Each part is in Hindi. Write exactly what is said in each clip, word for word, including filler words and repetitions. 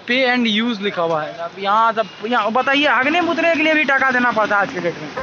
पे एंड यूज लिखा हुआ है। अब यहाँ जब यहाँ बताइए हगने मुतने के लिए भी टका देना पड़ता है आज के डेट में।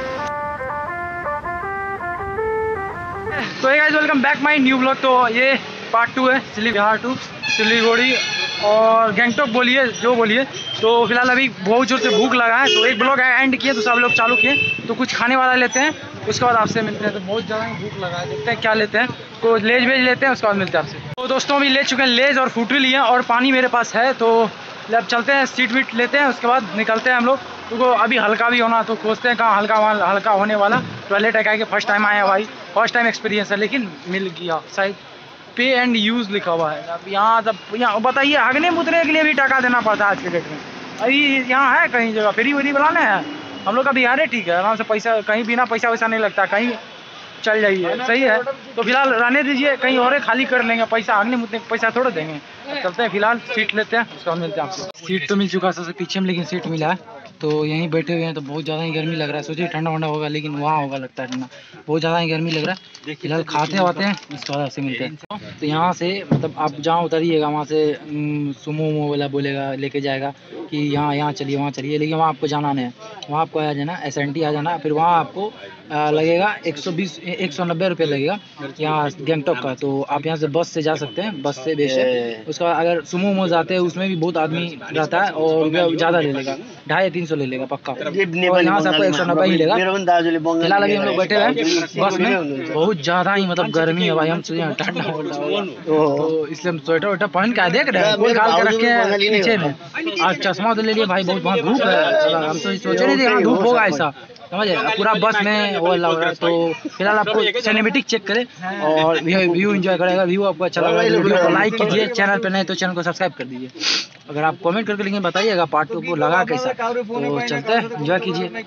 तो hey guys, welcome back my new blog. तो ये पार्ट टू है, बिहार टू सिलीगुड़ी और गैंगटॉक बोलिए जो बोलिए। तो फिलहाल अभी बहुत जोर से भूख लगा है, तो एक ब्लॉग एंड किए, दूसरा ब्लॉग चालू किए। तो कुछ खाने वाला लेते हैं, उसके बाद आपसे मिलते हैं। तो बहुत ज़्यादा भूख लगा है, देखते हैं क्या लेते हैं। तो लेज वेज लेते हैं, उसके बाद मिलते हैं आपसे। तो दोस्तों अभी ले चुके हैं लेज और फ्रूटी लिए और पानी मेरे पास है। तो अब चलते हैं, सीट वीट लेते हैं, उसके बाद निकलते हैं हम लोग। तो अभी हल्का भी होना, तो खोजते हैं कहाँ हल्का हल्का होने वाला। टॉयलेट है कि फर्स्ट टाइम आया भाई, फर्स्ट टाइम एक्सपीरियंस है, लेकिन मिल गया। शायद पे एंड यूज़ लिखा हुआ है। अब यहाँ जब यहाँ बताइए हगने मुतने के लिए भी टका देना पड़ता है आज के डेट में। अभी यहाँ है कहीं जगह फ्री वरी बनाने हैं हम लोग का बिहार है, ठीक है, आराम से पैसा कहीं बिना पैसा वैसा नहीं लगता, कहीं चल जाइए, सही है। तो फिलहाल रहने दीजिए, कहीं और खाली कर लेंगे, पैसा हगने मुतने पैसा थोड़ा देंगे। चलते हैं, फिलहाल सीट लेते हैं, उसके बाद मिलते हैं आपसे। सीट तो मिल चुका है सबसे पीछे में, लेकिन सीट मिला है तो यहीं बैठे हुए हैं। तो बहुत ज़्यादा ही गर्मी लग रहा है, सोचिए ठंडा वंडा होगा, लेकिन वहाँ होगा लगता है ठंडा, बहुत ज़्यादा ही गर्मी लग रहा है। फिलहाल खाते आते हैं, उसके बाद आपसे मिलते हैं। तो यहाँ से मतलब आप जहाँ उतरिएगा वहाँ से सुमो उमो वाला बोलेगा, लेके जाएगा कि यहाँ यहाँ चलिए वहाँ चलिए, लेकिन वहाँ आपको जाना नहीं है। वहाँ आपको आ जाना एस एन टी आ जाना, फिर वहाँ आपको आ, लगेगा एक सौ बीस एक सौ नब्बे रुपये लगेगा यहाँ गैंगटॉक का। तो आप यहाँ से बस से जा सकते हैं, बस से बेस्ट है। उसका अगर सुमो उमो जाते हैं उसमें भी बहुत आदमी रहता है और ज़्यादा ले लेगा, ढाई तीन सौ ले लेगा पक्का। और यहाँ से आपको एक सौ नब्बे ही लेगा। फिलहाल अभी हम लोग बैठे हैं बस में, बहुत ज़्यादा ही मतलब गर्मी है भाई, हम सोचे ठंडा तो इसलिए हम स्वेटर वेटर पहन के देख रहे हैं, कोई खाल के रखे हैं पीछे में। आज चश्मा तो ले लिए भाई, बहुत बहुत धूप है, हम तो सोचे नहीं थे यहाँ धूप होगा ऐसा, समझे। पूरा बस में वो लग रहा है। तो फिलहाल आपको सिनेमेटिक चेक करें और व्यू एंजॉय करेगा। व्यू आपको अच्छा लगा तो वीडियो को लाइक कीजिए, चैनल पे नहीं तो चैनल को सब्सक्राइब कर दीजिए। अगर आप कमेंट करके लेकिन बताइएगा पार्ट टू को लगा कैसा। तो चलते हैं, एंजॉय कीजिए।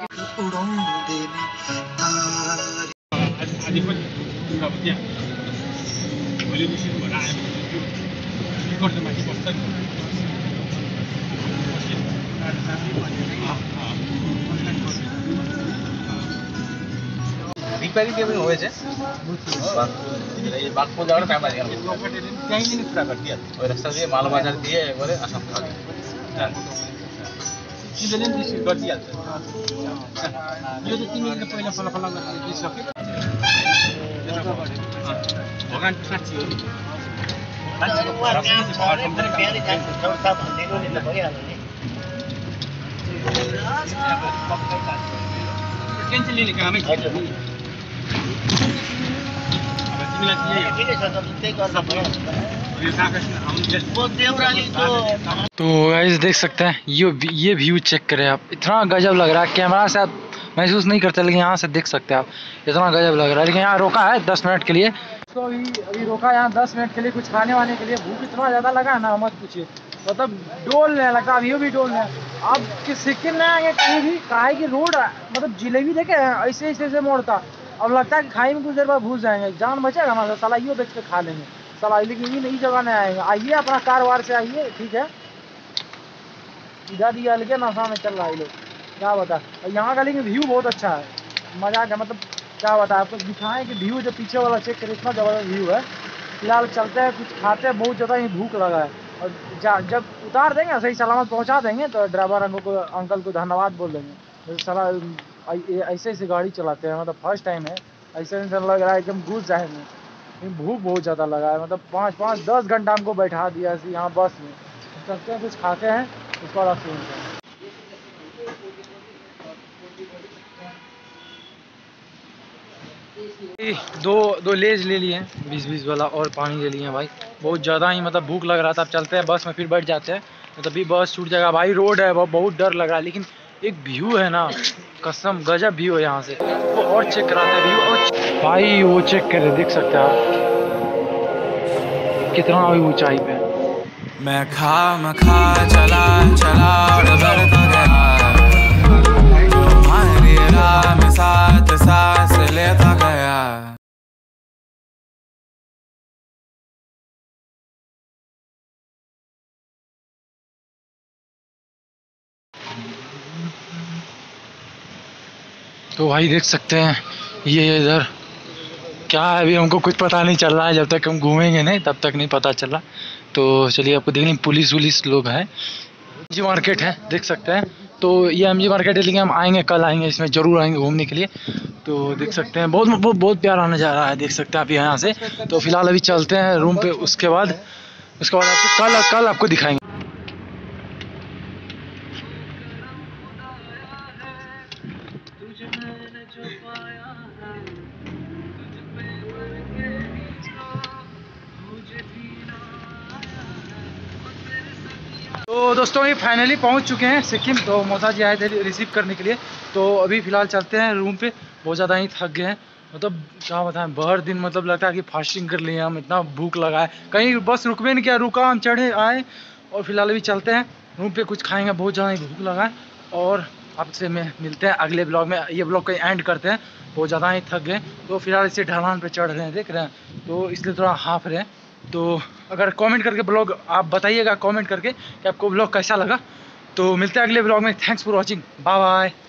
রিপেয়ারিং কেমন হয়েছে এই বাগপুর যাওয়ার টাইম লাগে कहीं नहीं पूरा कर दिया और रास्ता দিয়ে माल बाजार দিয়ে এবারে আসাম খাবে হ্যাঁ सीजन दिस कर दिया ये तो तीन दिन पहले फला फला ये सब भगवान साथी हो कैंसिल लेने का हमें तो गाइस देख सकते हैं, ये ये व्यू चेक करें आप, इतना गजब लग रहा है। कैमरा से आप महसूस नहीं करते, लेकिन यहाँ से देख सकते हैं आप, इतना गजब लग रहा है। लेकिन यहाँ रोका है दस मिनट के लिए, तो अभी अभी रोका यहाँ दस मिनट के लिए कुछ खाने वाने के लिए। भूख इतना ज़्यादा लगा है ना, मत पूछिए, मतलब डोलने लगता है, व्यू भी डोलने। आप किस सिक्किम में आएंगे कहीं भी, काहे की रोड मतलब जिलेबी देखे ऐसे ऐसे ऐसे मोड़ता, अब लगता है कि खाई में कुछ देर बाद भूल जाएंगे, जान बचेगा हमारा, साला यो बेच के खा लेंगे साला। लेकिन ये नई जगह नहीं आएंगे, आइए अपना कारोबार से आइए, ठीक है। इधर ये अलगे नशा में चल रहा है लोग, क्या बता। यहाँ का लेकिन व्यू बहुत अच्छा है, मजा आ, मतलब क्या बता आपको दिखाएं कि व्यू जो पीछे वाला चेक करें, इतना ज़बरदस्त व्यू है। फिलहाल चलते हैं, कुछ खाते हैं, बहुत ज़्यादा ही भूख लगा है। और जब उतार देंगे सही सलामत पहुंचा देंगे तो ड्राइवर अंकल को अंकल को धन्यवाद बोल देंगे। साला ऐसे ऐसे गाड़ी चलाते हैं, मतलब फर्स्ट टाइम है, ऐसे ऐसे लग रहा है एकदम घुस जाएंगे। भूख बहुत ज़्यादा लगा है, मतलब पाँच पाँच दस घंटा हमको बैठा दिया यहाँ बस में। चलते हैं, कुछ खाते हैं, उसके बाद आपसे मिलते हैं। दो दो लेज ले लिए हैं बीस बीस वाला, और पानी ले लिए हैं भाई, बहुत ज़्यादा ही मतलब भूख लग रहा था। अब चलते हैं बस में, फिर बैठ जाते हैं, तो तभी बस छूट जाएगा भाई। रोड है बहुत डर लग रहा है, लेकिन एक व्यू है ना, कसम गजब व्यू है यहाँ से। वो और चेक कराते हैं व्यू, और भाई वो चेक करे, देख सकते हैं आप कितना ऊंचाई पे। मैं खा मैं खा चला चला तुम्हारी राह में साथ सांस लेता गया। तो भाई देख सकते हैं ये इधर क्या है, अभी हमको कुछ पता नहीं चल रहा है, जब तक हम घूमेंगे नहीं तब तक नहीं पता चला। तो चलिए आपको देख लें, पुलिस वुलिस लोग हैं, जी मार्केट है, देख सकते हैं। तो ये एम जी मार्केट है, लेकिन हम आएंगे, कल आएंगे, इसमें ज़रूर आएंगे घूमने के लिए। तो देख सकते हैं बहुत बहुत बहुत प्यारा नज़ारा है, देख सकते हैं आप यहाँ से। तो फिलहाल अभी चलते हैं रूम पे, उसके बाद उसके बाद आपको कल कल आपको दिखाएंगे। तो दोस्तों ये फाइनली पहुंच चुके हैं सिक्किम। तो मौसा जी आए थे रिसीव करने के लिए। तो अभी फ़िलहाल चलते हैं रूम पे, बहुत ज़्यादा ही थक गए हैं। मतलब क्या बताएं, भर दिन मतलब लगता है कि फास्टिंग कर लिए हम, इतना भूख लगा है, कहीं बस रुकवे नहीं किया, रुका हम चढ़े आए। और फिलहाल अभी चलते हैं रूम पे, कुछ खाएंगे, बहुत ज़्यादा ही भूख लगा है। और आपसे में मिलते हैं अगले ब्लॉग में। ये ब्लॉग का एंड करते हैं, बहुत ज़्यादा ही थक गए। तो फिलहाल इसे ढलान पे चढ़ रहे हैं, देख रहे हैं, तो इसलिए थोड़ा हाफ रहे हैं। तो अगर कमेंट करके ब्लॉग आप बताइएगा, कमेंट करके कि आपको ब्लॉग कैसा लगा। तो मिलते हैं अगले ब्लॉग में। Thanks for watching, bye bye.